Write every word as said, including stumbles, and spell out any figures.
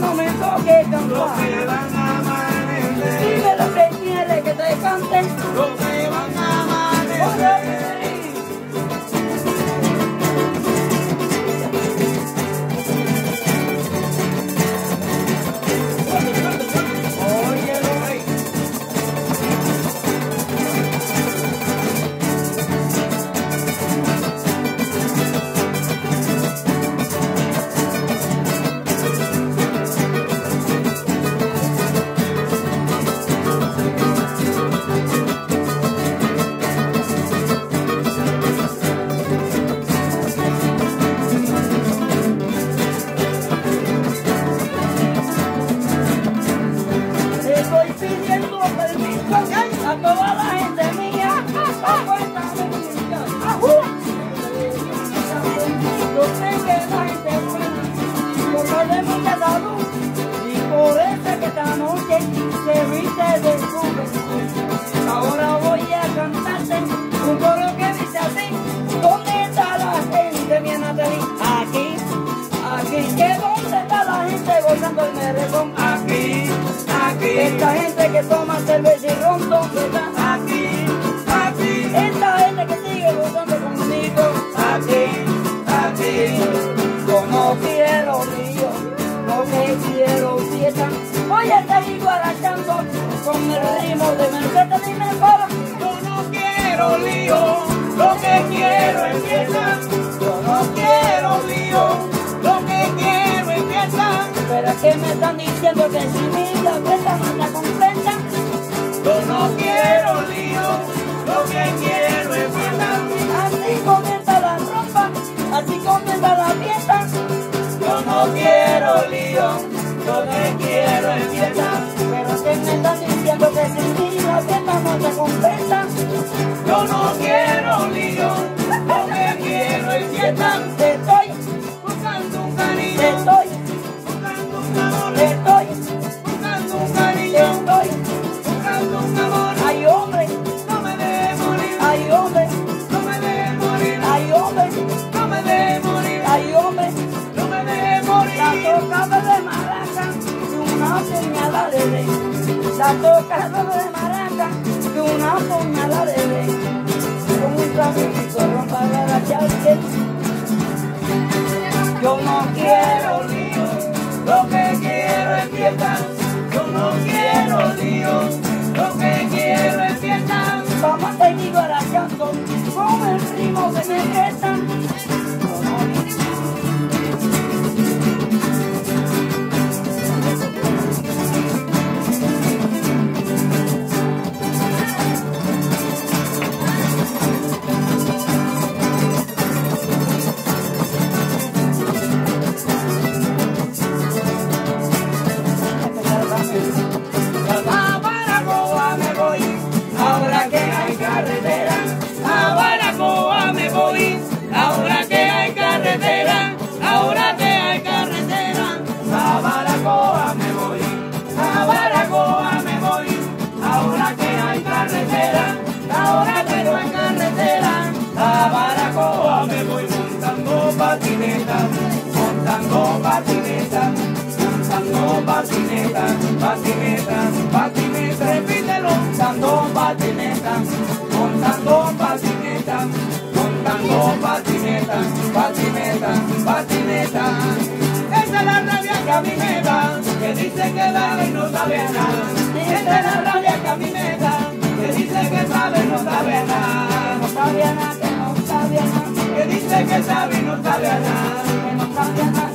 no me toque cantar. Los que van a amanecer. Dime lo que quiere que te cante. Los que van a amanecer. A toda la gente mía, aguántame mucha, yo sé que la gente es buena, yo de mucha salud, y por eso que esta noche se viste de sube. Ahora voy a cantarte un coro que dice así: ¿dónde está la gente bien feliz? Aquí, aquí, que ¿dónde está la gente gozando el merezón? Aquí, aquí. Esta gente que toma cerveza y ron, ¿dónde está? Aquí, aquí. Esta gente que sigue gozando conmigo. Aquí, aquí. Yo no quiero lío, lo que quiero fiesta. Voy a seguir guarachando con el ritmo de Mercedes y me para. Yo no quiero lío, lo que quiero es fiesta. Yo no quiero lío, lo que quiero es fiesta. Pero es que me están diciendo que si mi fiesta no está completa. Yo no quiero lío, lo que quiero es fiesta. Así comienza la trompa, así comienza la fiesta. Yo no quiero lío, lo que quiero es fiesta. Pero es que me están diciendo que si mi fiesta no está completa. Yo no quiero lío, lo que quiero es fiesta. Te estoy, Buscando un te cariño, estoy, buscando un amor, te estoy, buscando un te cariño, estoy. buscando un amor. Hay hombre, No me dejes morir, hay hombre, no me dejes morir, hay hombre, no me dejes morir, hay hombre. no me dejes morir. La tocada de maraca y una puñalada de ley. La tocada de maraca y una puñalada de ley. Con un trabajito rompa la charque. Yo no quiero lío, lo que quiero es fiesta. Yo no quiero lío, lo que quiero es fiesta. vamos a seguir guarachando con el ritmo que me prestan. A Baracoa me voy, ahora que hay carretera. A Baracoa me voy, ahora que hay carretera. Ahora que hay carretera. A Baracoa me voy, a Baracoa me voy, ahora que hay carretera. Ahora que no hay carretera. A Baracoa me voy montando patineta, montando patineta. Montando patineta, patineta, patineta, repítelo. Montando patineta, montando patineta, montando patineta, patineta, patineta. Esa es la rabia que a mí me da, que dice que sabe y no sabe nada. Esa es la rabia que a mí me da, que dice que sabe y no sabe nada. No sabía nada, que no sabía nada, Que dice que sabe y no sabe nada. que no sabía nada.